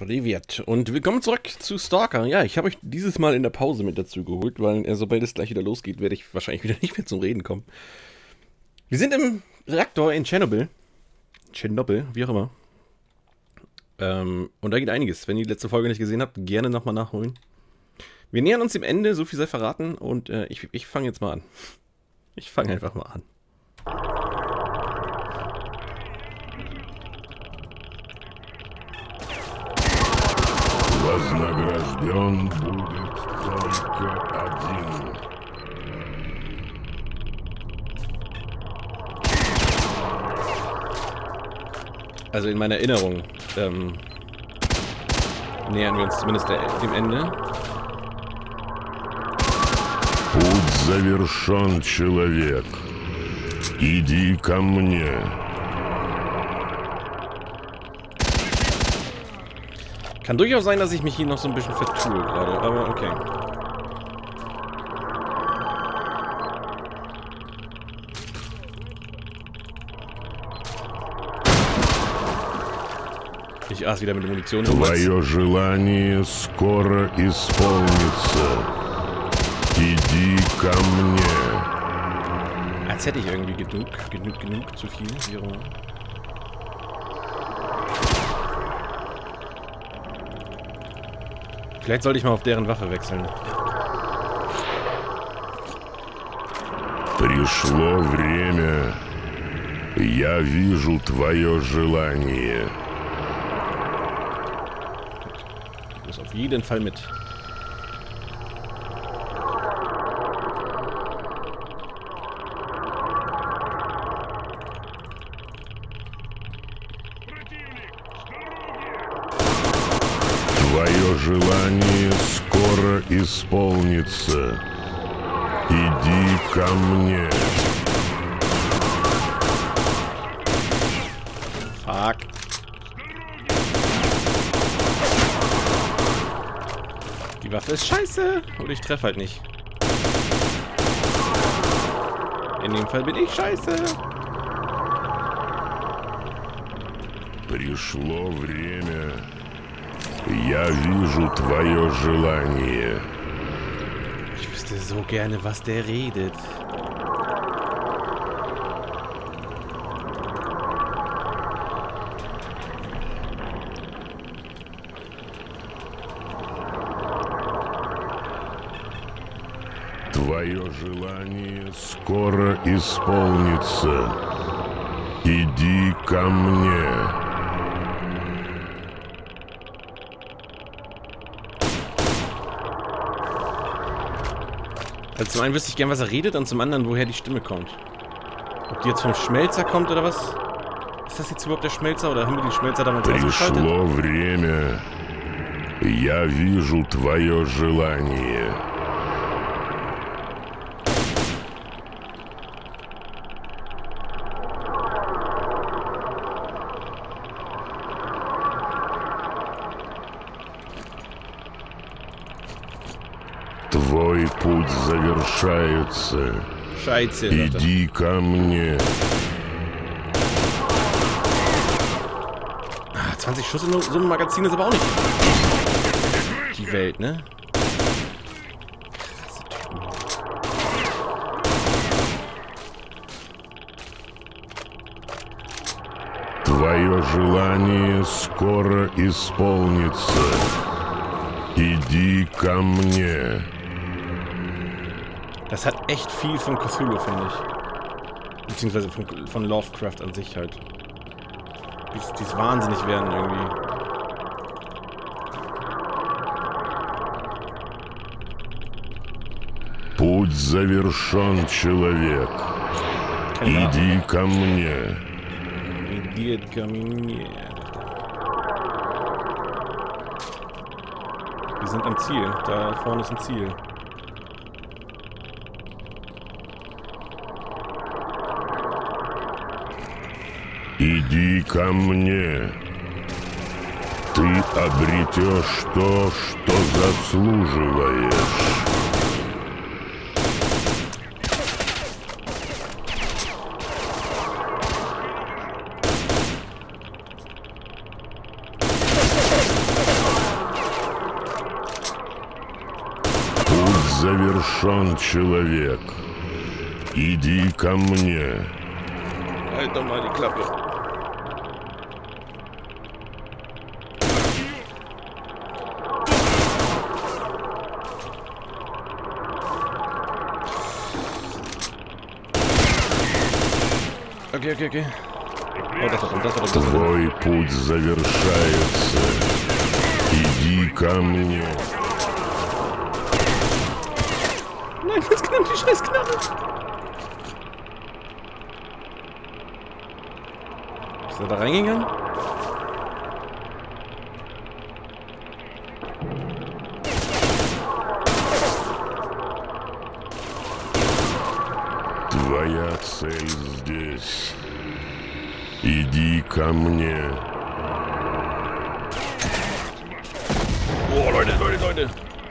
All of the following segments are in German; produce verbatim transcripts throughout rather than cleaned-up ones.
Privet und willkommen zurück zu Stalker. Ja, ich habe euch dieses Mal in der Pause mit dazu geholt, weil äh, sobald es gleich wieder losgeht, werde ich wahrscheinlich wieder nicht mehr zum Reden kommen. Wir sind im Reaktor in Tschernobyl. Tschernobyl, wie auch immer. Ähm, und da geht einiges. Wenn ihr die letzte Folge nicht gesehen habt, gerne nochmal nachholen. Wir nähern uns dem Ende, so viel sei verraten, und äh, ich, ich fange jetzt mal an. Ich fange einfach mal an. Вознагражден будет только один. Also in meiner Erinnerung ähm, nähern wir uns zumindest der, dem Ende. Путь завершен, человек. Иди ко мне. Kann durchaus sein, dass ich mich hier noch so ein bisschen vertue gerade, aber okay. Ich aß wieder mit der Munition. Твое желание скоро исполнится. Иди ко мне. Als hätte ich irgendwie genug, genug, genug, zu viel. Wie auch immer. Vielleicht sollte ich mal auf deren Waffe wechseln. Пришло время. Я вижу твое желание. Ich muss auf jeden Fall mit. Твое желание скоро исполнится. Иди ко мне. Fuck. Die Waffe ist scheiße. Oder ich treffe halt nicht. In dem Fall bin ich scheiße. Пришло время. Я вижу твое желание. Ich wüsste so gerne, was der redet. Твое желание скоро исполнится. Иди ко мне. Also zum einen wüsste ich gern, was er redet, und zum anderen, woher die Stimme kommt. Ob die jetzt vom Schmelzer kommt oder was? Ist das jetzt überhaupt der Schmelzer oder haben wir den Schmelzer damals ausgeschaltet? Пришло время. Я вижу твое желание. Твой путь завершается. Scheiße, sagt er. Иди ко мне. Ah, zwanzig Schuss in so einem Magazin ist aber auch nicht die Welt, ne? Krasse Typen. Твое желание скоро исполнится. Иди ко мне. Das hat echt viel von Cthulhu, finde ich. Beziehungsweise von, von Lovecraft an sich halt. Dies, dies wahnsinnig werden irgendwie. Путь завершен, человек. Иди ко мне. Idiot, komm mir. Wir sind am Ziel. Da vorne ist ein Ziel. Иди ко мне. Ты обретешь то, что заслуживаешь. завершен, человек. Иди ко мне. Halt doch mal die Klappe. Okay, okay, okay. Oh, das war das, das war das. Твой путь завершается. Иди ко мне. Nein, jetzt knallt die scheiß Knarre. Ist er da reingegangen? Твоя цель здесь. Иди ко мне. Oh, Leute, Leute, Leute.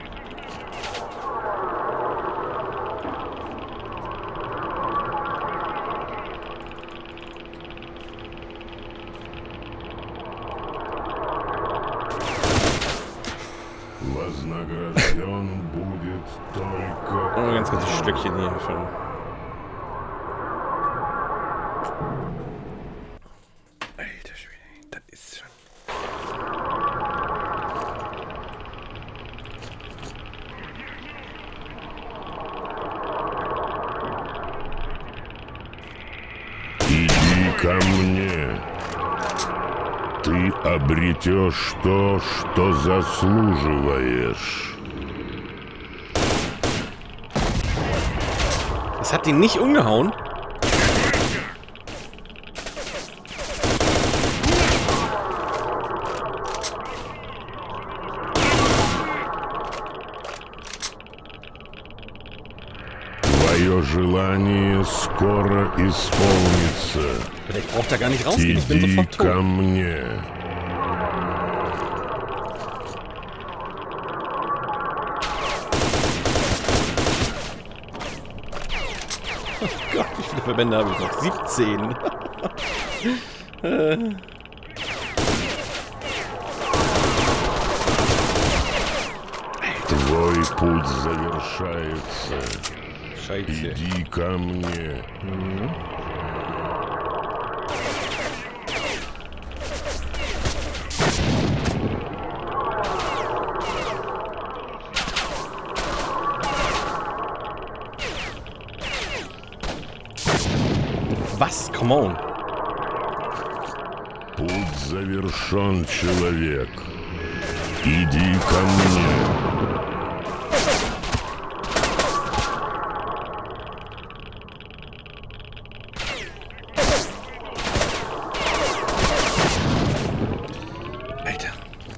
Вознагражден будет только... Oh, ein ganz ganzes Stückchen hier von... Alter Schwede, das ist schon... Иди ко мне. Ты обретешь то, что заслуживаешь. Das hat ihn nicht umgehauen. Твое желание скоро исполнится. Vielleicht braucht er gar nicht rausgehen, ich bin Иди sofort ко tot. мне. Oh Gott, wie viele Verbände habe ich noch? siebzehn. äh. Твой путь завершается. Scheiße. Иди ко мне. Mhm. Was? Come on. Путь завершен, человек. Иди ко мне. Alter.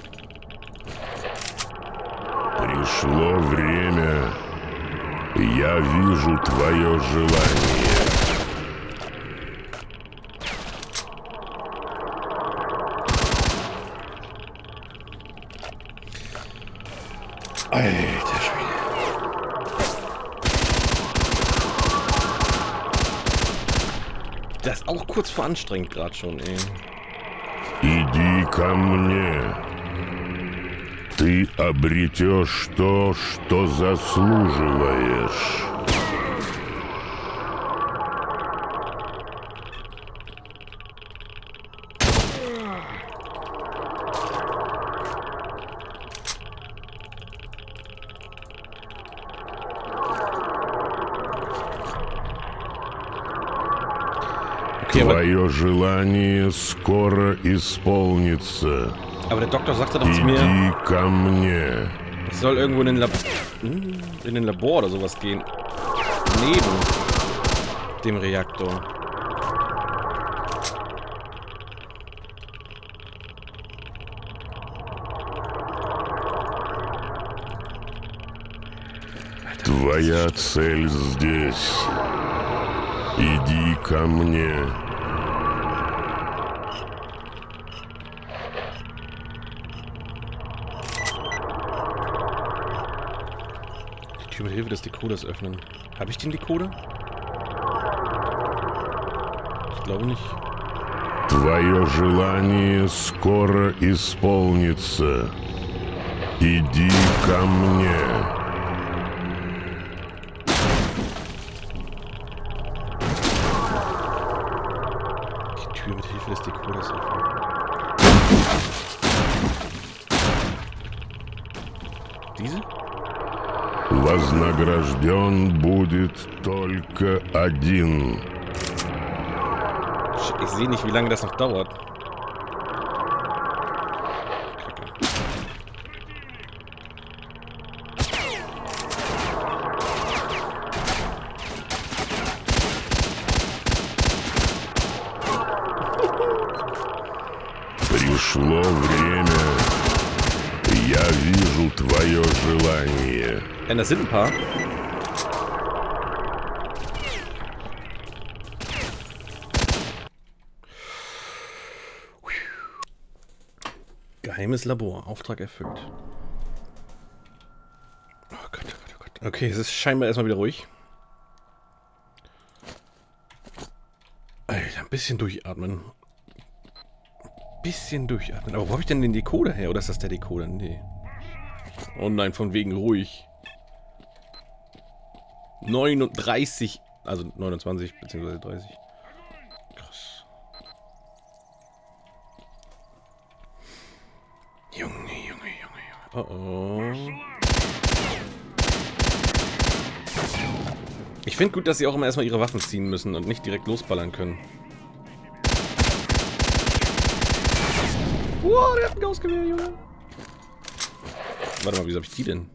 Пришло время. Я вижу твое желание. Alter Schwede. Das ist auch kurz vor anstrengend gerade schon, ey. Иди ко мне. Ты обретешь то, что заслуживаешь. Okay, aber, Твое желание скоро исполнится. aber der Doktor sagte doch zu mir, Иди ко мне. ich soll irgendwo in den, Lab in den Labor oder sowas gehen. Neben dem Reaktor. Твоя цель здесь. Иди ко мне. Die Tür mit Hilfe des Decoders öffnen. Habe ich den Decoder? Ich glaube nicht. Твое желание скоро исполнится. Иди ко мне. Tür mit Hilfe des Dekoders öffnen. Diese? Вознагражден будет только один. Ich sehe nicht, wie lange das noch dauert. Пришло время. Я вижу твое желание. Ja, das sind ein paar. Geheimes Labor. Auftrag erfüllt. Oh Gott, oh Gott, oh Gott. Okay, es ist scheinbar erstmal wieder ruhig. Alter, ein bisschen durchatmen. Ein bisschen durchatmen. Aber wo habe ich denn den Decoder her? Oder ist das der Decoder? Nee. Oh nein, von wegen ruhig. neununddreißig, also neunundzwanzig bzw. dreißig. Krass. Junge, Junge, Junge, Junge. Oh oh. Ich finde gut, dass sie auch immer erstmal ihre Waffen ziehen müssen und nicht direkt losballern können. Wow, der hat ein Gaussgewehr, Junge. Warte mal, wieso habe ich die denn?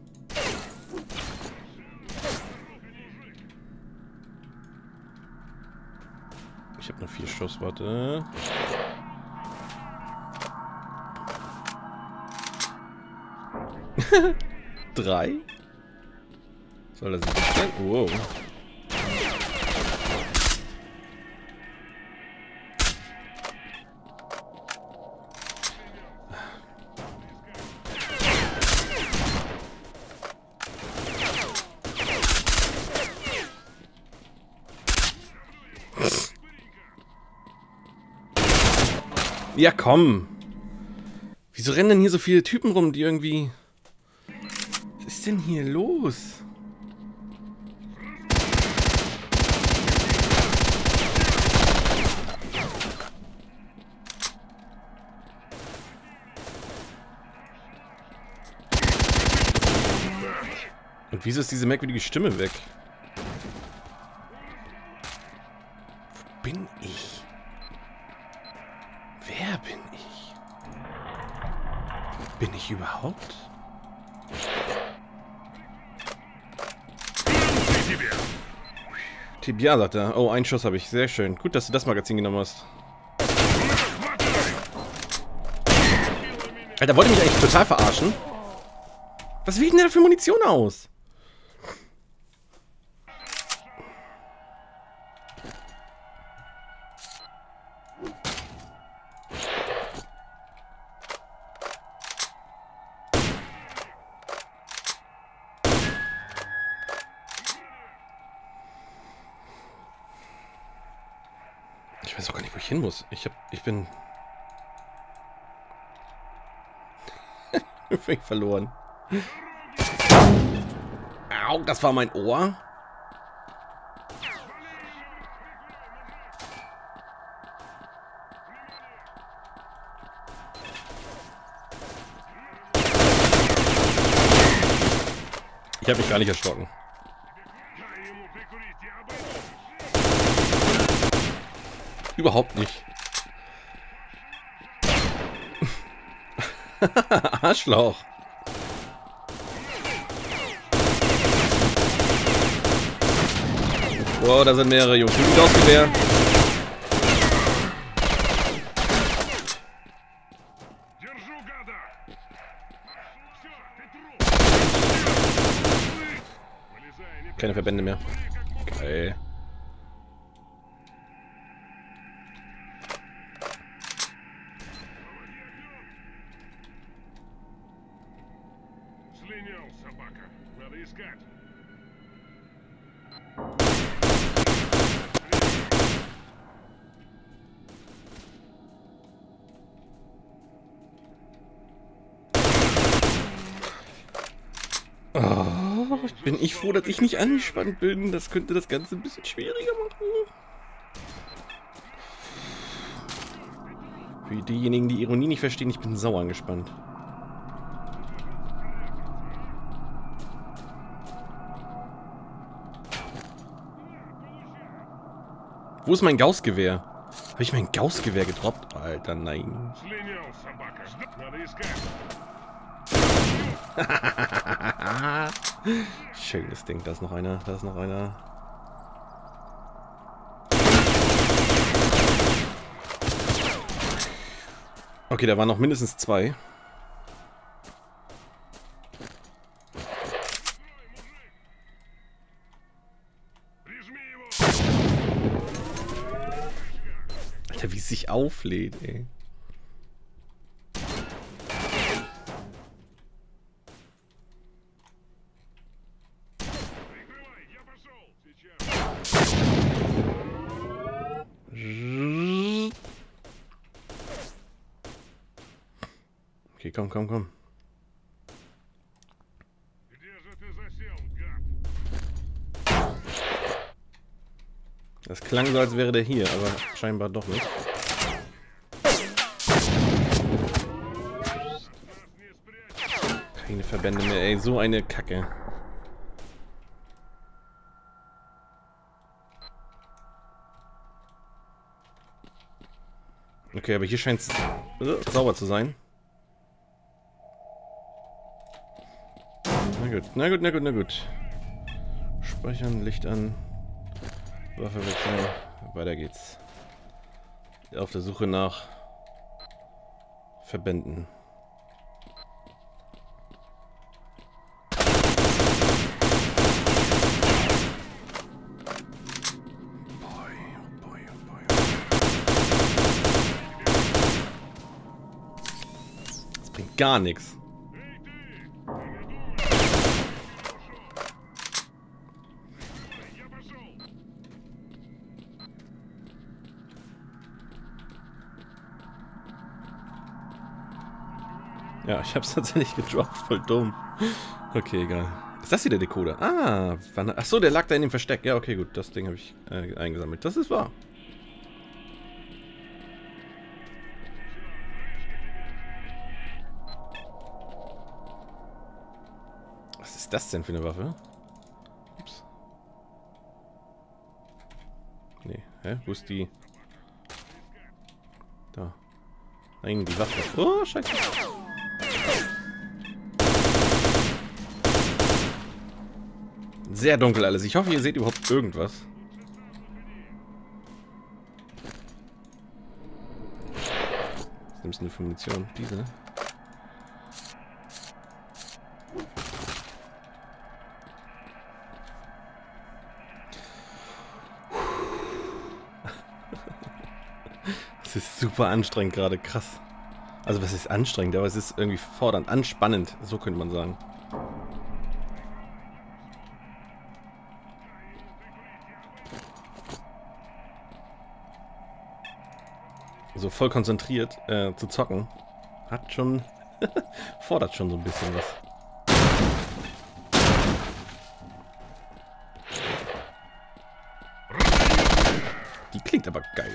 Ich habe noch vier Schuss, warte. Drei? Soll das nicht sein? Wow. Ja, komm. Wieso rennen denn hier so viele Typen rum, die irgendwie... Was ist denn hier los? Und wieso ist diese merkwürdige Stimme weg? Wo bin ich? Wer bin ich? Bin ich überhaupt? Tibia, sagt er. Oh, einen Schuss habe ich. Sehr schön. Gut, dass du das Magazin genommen hast. Alter, wollte mich eigentlich total verarschen? Was wählt denn der für Munition aus? Ich weiß auch gar nicht, wo ich hin muss. Ich hab, ich bin... völlig verloren. Au, das war mein Ohr. Ich habe mich gar nicht erschrocken. Überhaupt nicht. Arschloch. Wow, da sind mehrere Jungs. Mit Gaussgewehr. Keine Verbände mehr. Geil. Oh, bin ich froh, dass ich nicht angespannt bin. Das könnte das Ganze ein bisschen schwieriger machen. Für diejenigen, die Ironie nicht verstehen, ich bin sauer angespannt. Wo ist mein Gaussgewehr? Habe ich mein Gaussgewehr gedroppt? Alter, nein. Schönes Ding, da ist noch einer, da ist noch einer. Okay, da waren noch mindestens zwei. Alter, wie es sich auflädt, ey. Okay, komm, komm, komm. Das klang so, als wäre der hier, aber scheinbar doch nicht. Keine Verbände mehr, ey, so eine Kacke. Okay, aber hier scheint es äh, sauber zu sein. Na gut, na gut, na gut, na gut. Speichern, Licht an. Waffe wechseln. Weiter geht's. Auf der Suche nach Verbänden. Das bringt gar nichts. Ja, ich hab's tatsächlich gedroppt, voll dumm. Okay, egal. Ist das hier der Decoder? Ah, wann, ach so, der lag da in dem Versteck. Ja, okay, gut, das Ding habe ich äh, eingesammelt. Das ist wahr. Was ist das denn für eine Waffe? Ups. Nee, hä? Wo ist die? Da. Nein, die Waffe. Oh, scheiße. Sehr dunkel alles. Ich hoffe, ihr seht überhaupt irgendwas. Was nimmst du denn für Munition? Diese? Es ist super anstrengend gerade, krass. Also was ist anstrengend, aber es ist irgendwie fordernd, anspannend, so könnte man sagen. So voll konzentriert äh, zu zocken, hat schon, fordert schon so ein bisschen was. Die klingt aber geil.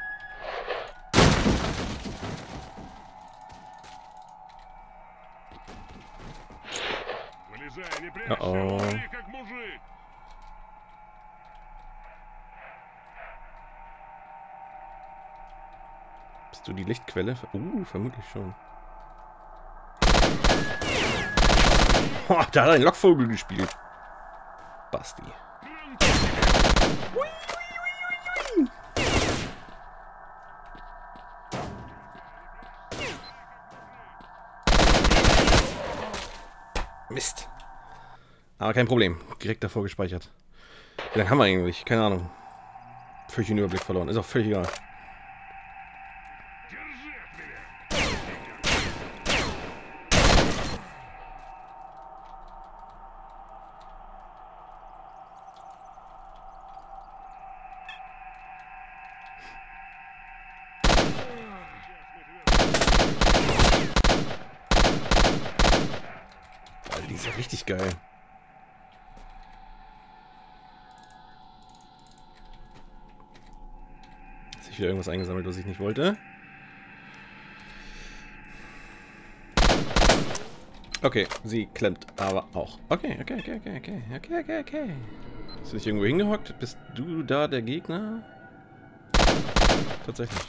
Oh oh. Bist du die Lichtquelle? Uh, vermutlich schon. Oh, da hat er einen Lockvogel gespielt. Basti. Mist. Aber kein Problem. Direkt davor gespeichert. Wie lange haben wir eigentlich? Keine Ahnung. Völlig den Überblick verloren. Ist auch völlig egal. Alter, die ist ja richtig geil. Wieder irgendwas eingesammelt, was ich nicht wollte. Okay, sie klemmt aber auch. Okay, okay, okay, okay, okay, okay, okay, okay. Hast du dich irgendwo hingehockt? Bist du da der Gegner? Tatsächlich.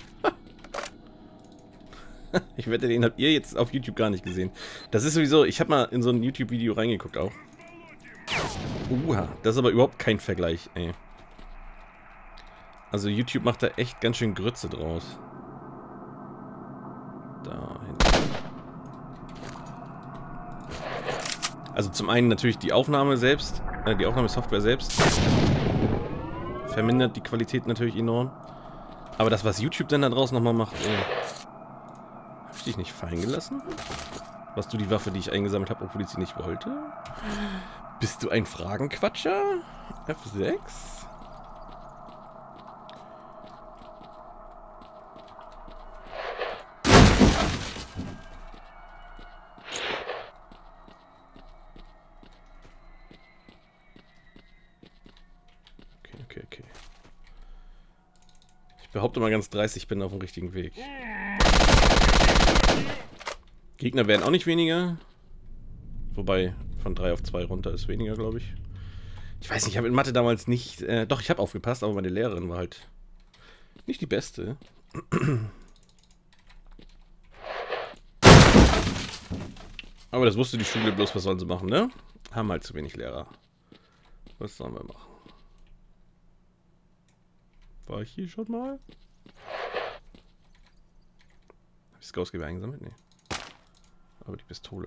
Ich wette, den habt ihr jetzt auf YouTube gar nicht gesehen. Das ist sowieso, ich habe mal in so ein YouTube-Video reingeguckt auch. Uha, das ist aber überhaupt kein Vergleich, ey. Also YouTube macht da echt ganz schön Grütze draus. Da hinten. Also zum einen natürlich die Aufnahme selbst, äh, die Aufnahmesoftware selbst vermindert die Qualität natürlich enorm. Aber das, was YouTube dann da draußen nochmal macht, ey, hab ich dich nicht fallen gelassen? Warst du die Waffe, die ich eingesammelt habe, obwohl ich sie nicht wollte? Bist du ein Fragenquatscher? F sechs? Okay, okay, okay. Ich behaupte mal ganz dreist, ich bin auf dem richtigen Weg. Gegner werden auch nicht weniger. Wobei, von drei auf zwei runter ist weniger, glaube ich. Ich weiß nicht, ich habe in Mathe damals nicht... Äh, doch, ich habe aufgepasst, aber meine Lehrerin war halt nicht die beste. Aber das wusste die Schule bloß, was sollen sie machen, ne? Haben halt zu wenig Lehrer. Was sollen wir machen? War ich hier schon mal? Habe ich das Gaussgewehr eingesammelt? Nee. Aber die Pistole.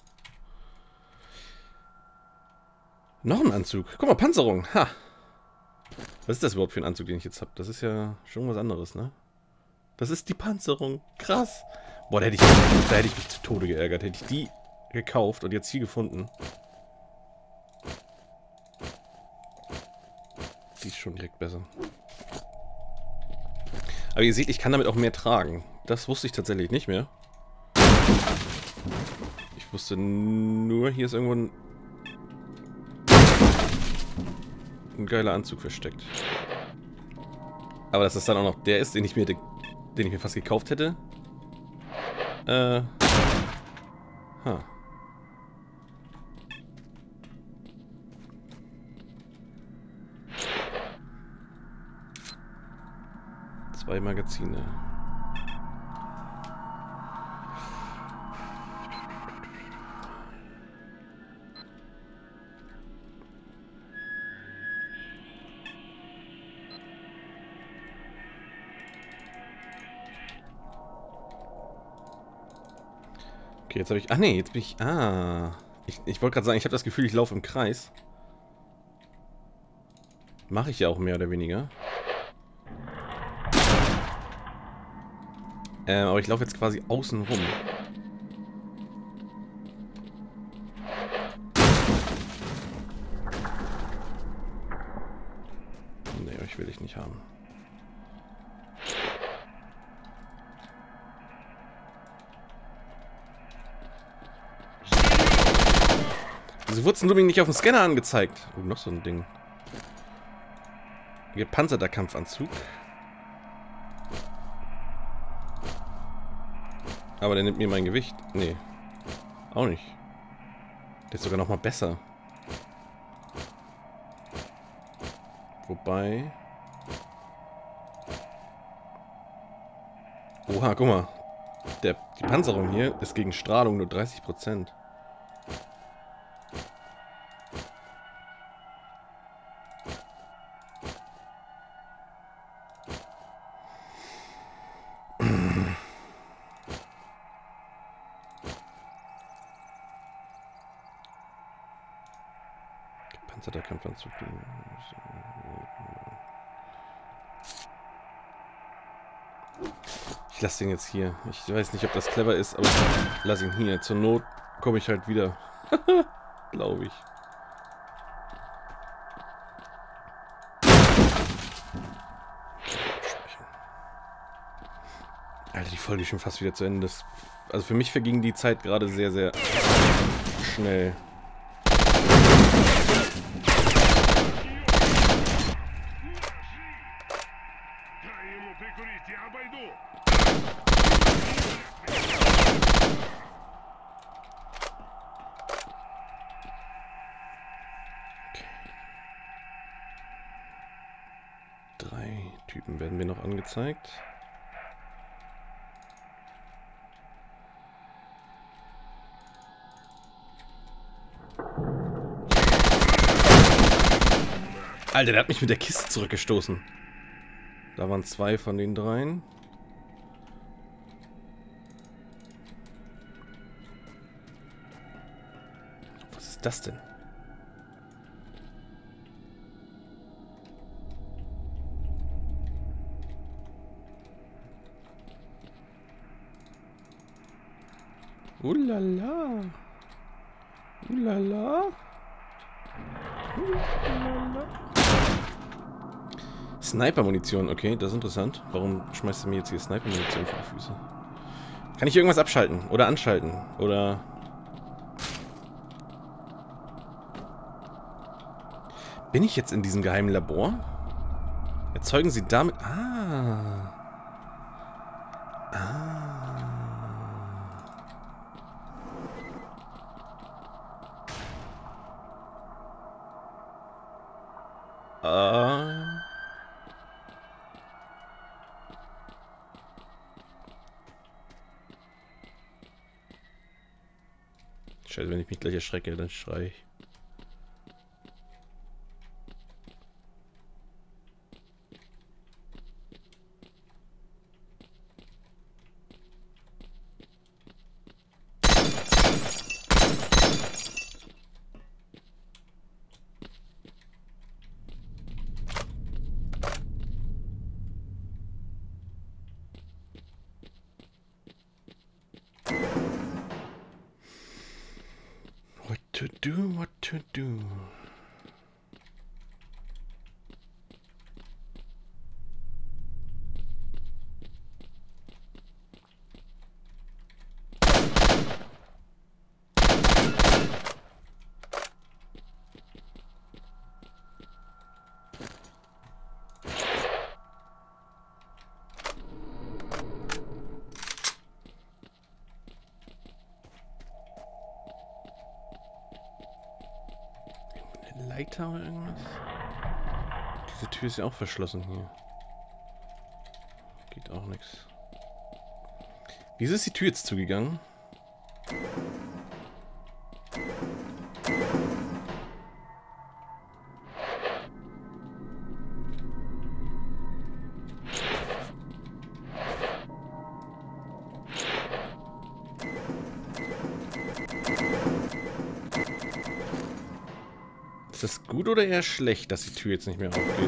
Noch ein Anzug. Guck mal, Panzerung. Ha. Was ist das überhaupt für ein Anzug, den ich jetzt habe? Das ist ja schon was anderes, ne? Das ist die Panzerung. Krass. Boah, da hätte ich, da hätte ich mich zu Tode geärgert. Hätte ich die gekauft und jetzt hier gefunden. Die ist schon direkt besser. Aber ihr seht, ich kann damit auch mehr tragen. Das wusste ich tatsächlich nicht mehr. Ich wusste nur, hier ist irgendwo ein, ein geiler Anzug versteckt. Aber dass das dann auch noch der ist, den ich mir, den ich mir fast gekauft hätte. Äh. Ha. Zwei Magazine. Okay, jetzt habe ich... Ach nee, jetzt bin ich... Ah. Ich, ich wollte gerade sagen, ich habe das Gefühl, ich laufe im Kreis. Mache ich ja auch mehr oder weniger. Ähm, aber ich laufe jetzt quasi außen rum. Nee, euch will ich nicht haben. Wieso wurde es denn nicht auf dem Scanner angezeigt? Oh, noch so ein Ding. Gepanzerter Kampfanzug. Aber der nimmt mir mein Gewicht. Nee. Auch nicht. Der ist sogar noch mal besser. Wobei... Oha, guck mal. Der, die Panzerung hier ist gegen Strahlung nur dreißig Prozent. Der Kampfanzug. Ich lasse den jetzt hier. Ich weiß nicht, ob das clever ist, aber ich lasse ihn hier. Zur Not komme ich halt wieder. Glaube ich. Alter, die Folge ist schon fast wieder zu Ende. Das, also für mich verging die Zeit gerade sehr, sehr schnell. Drei Typen werden mir noch angezeigt. Alter, der hat mich mit der Kiste zurückgestoßen. Da waren zwei von den dreien. Was ist das denn? Ulala. Ulala. Ulala. Sniper-Munition, okay, das ist interessant. Warum schmeißt du mir jetzt hier Sniper-Munition vor die Füße? Kann ich irgendwas abschalten oder anschalten? Oder... Bin ich jetzt in diesem geheimen Labor? Erzeugen Sie damit... Ah... Ah... Ah... Scheiße, wenn ich mich gleich erschrecke, dann schreie ich. What to do, what to do. Leiter oder irgendwas? Diese Tür ist ja auch verschlossen hier. Geht auch nichts. Wieso ist die Tür jetzt zugegangen? Ist das gut oder eher schlecht, dass die Tür jetzt nicht mehr aufgeht?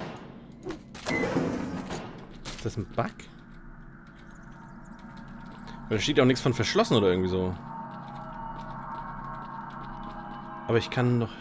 Ist das ein Bug? Weil da steht ja auch nichts von verschlossen oder irgendwie so. Aber ich kann noch...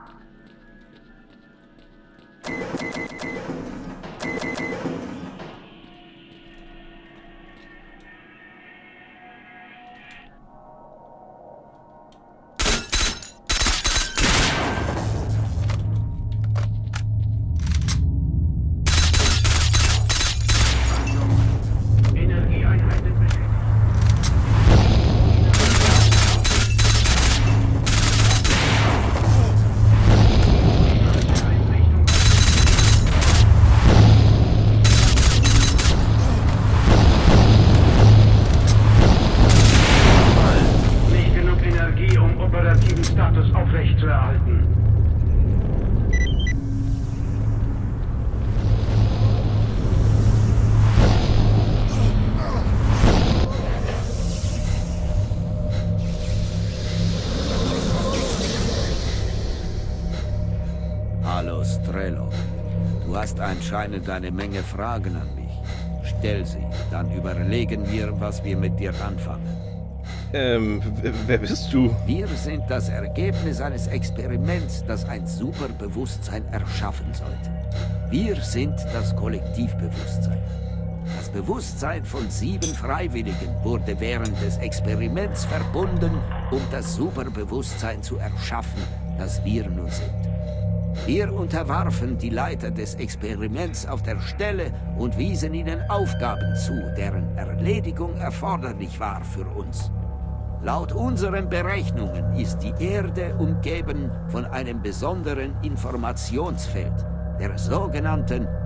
Hallo Strello. Du hast anscheinend eine Menge Fragen an mich. Stell sie, dann überlegen wir, was wir mit dir anfangen. Ähm, wer bist du? Wir sind das Ergebnis eines Experiments, das ein Superbewusstsein erschaffen sollte. Wir sind das Kollektivbewusstsein. Das Bewusstsein von sieben Freiwilligen wurde während des Experiments verbunden, um das Superbewusstsein zu erschaffen, das wir nun sind. Wir unterwarfen die Leiter des Experiments auf der Stelle und wiesen ihnen Aufgaben zu, deren Erledigung erforderlich war für uns. Laut unseren Berechnungen ist die Erde umgeben von einem besonderen Informationsfeld, der sogenannten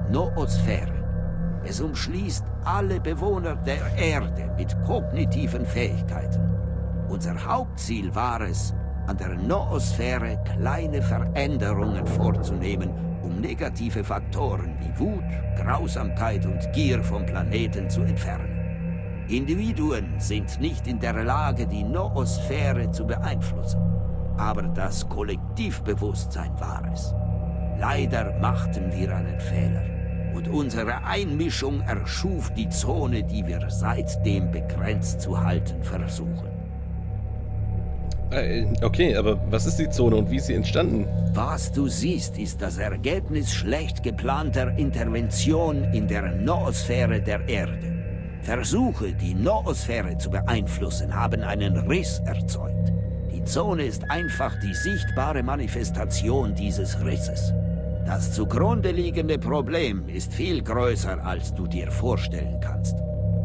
Noosphäre. Es umschließt alle Bewohner der Erde mit kognitiven Fähigkeiten. Unser Hauptziel war es, an der Noosphäre kleine Veränderungen vorzunehmen, um negative Faktoren wie Wut, Grausamkeit und Gier vom Planeten zu entfernen. Individuen sind nicht in der Lage, die Noosphäre zu beeinflussen. Aber das Kollektivbewusstsein war es. Leider machten wir einen Fehler. Und unsere Einmischung erschuf die Zone, die wir seitdem begrenzt zu halten versuchen. Äh, okay, aber was ist die Zone und wie ist sie entstanden? Was du siehst, ist das Ergebnis schlecht geplanter Intervention in der Noosphäre der Erde. Versuche, die Noosphäre zu beeinflussen, haben einen Riss erzeugt. Die Zone ist einfach die sichtbare Manifestation dieses Risses. Das zugrunde liegende Problem ist viel größer, als du dir vorstellen kannst.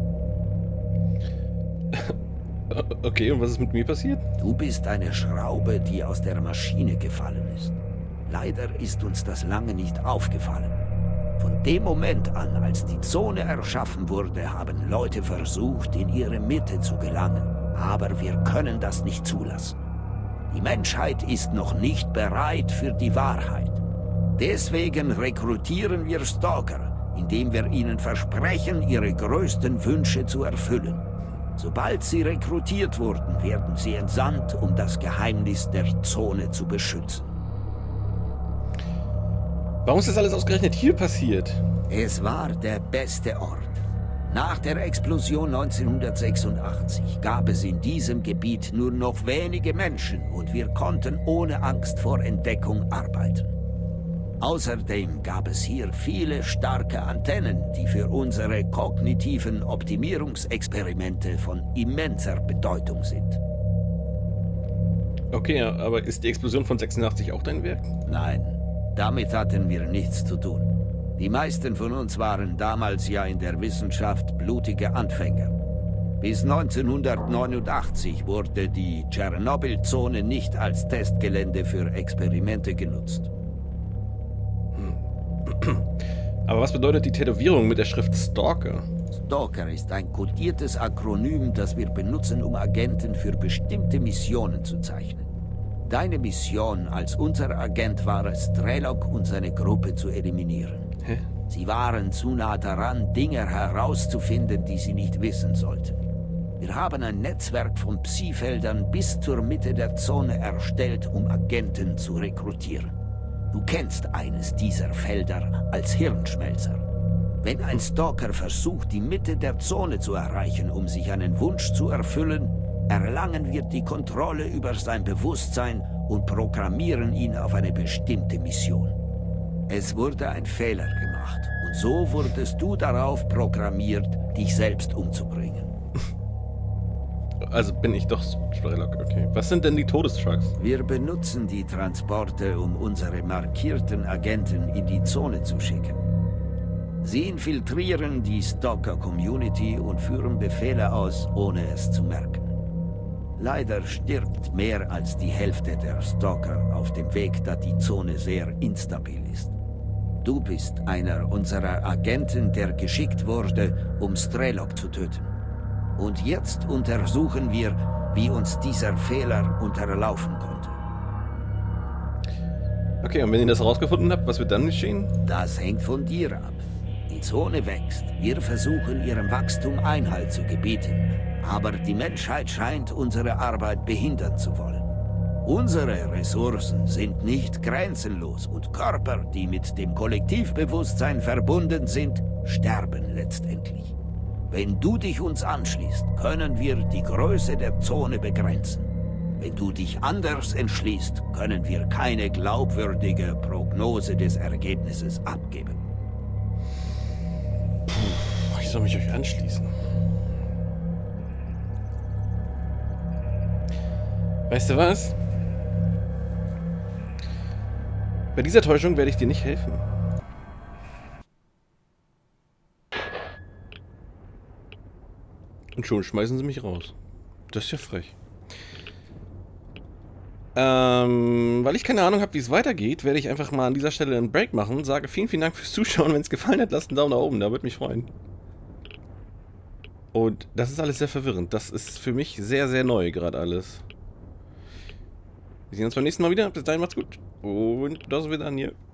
Okay, und was ist mit mir passiert? Du bist eine Schraube, die aus der Maschine gefallen ist. Leider ist uns das lange nicht aufgefallen. Von dem Moment an, als die Zone erschaffen wurde, haben Leute versucht, in ihre Mitte zu gelangen. Aber wir können das nicht zulassen. Die Menschheit ist noch nicht bereit für die Wahrheit. Deswegen rekrutieren wir Stalker, indem wir ihnen versprechen, ihre größten Wünsche zu erfüllen. Sobald sie rekrutiert wurden, werden sie entsandt, um das Geheimnis der Zone zu beschützen. Warum ist das alles ausgerechnet hier passiert? Es war der beste Ort. Nach der Explosion neunzehnhundertsechsundachtzig gab es in diesem Gebiet nur noch wenige Menschen und wir konnten ohne Angst vor Entdeckung arbeiten. Außerdem gab es hier viele starke Antennen, die für unsere kognitiven Optimierungsexperimente von immenser Bedeutung sind. Okay, aber ist die Explosion von sechsundachtzig auch dein Werk? Nein, damit hatten wir nichts zu tun. Die meisten von uns waren damals ja in der Wissenschaft blutige Anfänger. Bis neunzehnhundertneunundachtzig wurde die Tschernobyl-Zone nicht als Testgelände für Experimente genutzt. Aber was bedeutet die Tätowierung mit der Schrift Stalker? Stalker ist ein kodiertes Akronym, das wir benutzen, um Agenten für bestimmte Missionen zu zeichnen. Deine Mission als unser Agent war es, Strelok und seine Gruppe zu eliminieren. Hä? Sie waren zu nah daran, Dinge herauszufinden, die sie nicht wissen sollten. Wir haben ein Netzwerk von Psi-Feldern bis zur Mitte der Zone erstellt, um Agenten zu rekrutieren. Du kennst eines dieser Felder als Hirnschmelzer. Wenn ein Stalker versucht, die Mitte der Zone zu erreichen, um sich einen Wunsch zu erfüllen, erlangen wir die Kontrolle über sein Bewusstsein und programmieren ihn auf eine bestimmte Mission. Es wurde ein Fehler gemacht und so wurdest du darauf programmiert, dich selbst umzubringen. Also bin ich doch Strelok, okay. Was sind denn die Todestrucks? Wir benutzen die Transporte, um unsere markierten Agenten in die Zone zu schicken. Sie infiltrieren die Stalker-Community und führen Befehle aus, ohne es zu merken. Leider stirbt mehr als die Hälfte der Stalker auf dem Weg, da die Zone sehr instabil ist. Du bist einer unserer Agenten, der geschickt wurde, um Strelok zu töten. Und jetzt untersuchen wir, wie uns dieser Fehler unterlaufen konnte. Okay, und wenn ihr das herausgefunden habt, was wird dann geschehen? Das hängt von dir ab. Die Zone wächst. Wir versuchen, ihrem Wachstum Einhalt zu gebieten. Aber die Menschheit scheint unsere Arbeit behindern zu wollen. Unsere Ressourcen sind nicht grenzenlos und Körper, die mit dem Kollektivbewusstsein verbunden sind, sterben letztendlich. Wenn du dich uns anschließt, können wir die Größe der Zone begrenzen. Wenn du dich anders entschließt, können wir keine glaubwürdige Prognose des Ergebnisses abgeben. Puh, ich soll mich euch anschließen. Weißt du was? Bei dieser Täuschung werde ich dir nicht helfen. Und schon schmeißen sie mich raus. Das ist ja frech. Ähm, weil ich keine Ahnung habe, wie es weitergeht, werde ich einfach mal an dieser Stelle einen Break machen. Sage vielen, vielen Dank fürs Zuschauen. Wenn es gefallen hat, lasst einen Daumen nach oben, da würde mich freuen. Und das ist alles sehr verwirrend. Das ist für mich sehr, sehr neu gerade alles. Wir sehen uns beim nächsten Mal wieder. Bis dahin, macht's gut. Und das wieder an hier.